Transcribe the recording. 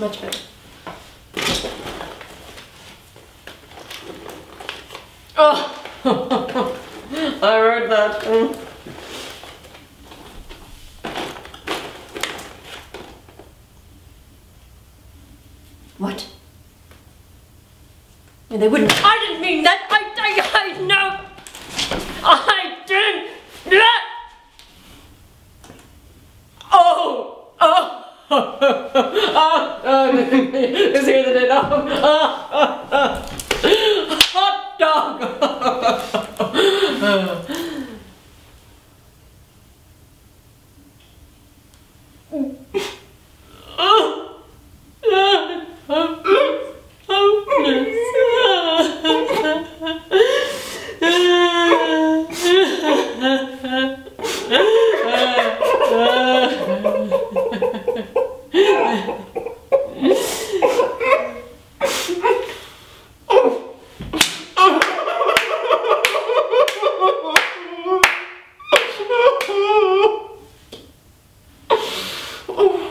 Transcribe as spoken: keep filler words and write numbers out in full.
much better. Oh! I heard that. Mm. What? And they wouldn't. I didn't mean that. I, I, I, no. I didn't. That. Oh, oh, oh, oh, oh, it's here that it, oh, oh, oh, hot dog. Oh.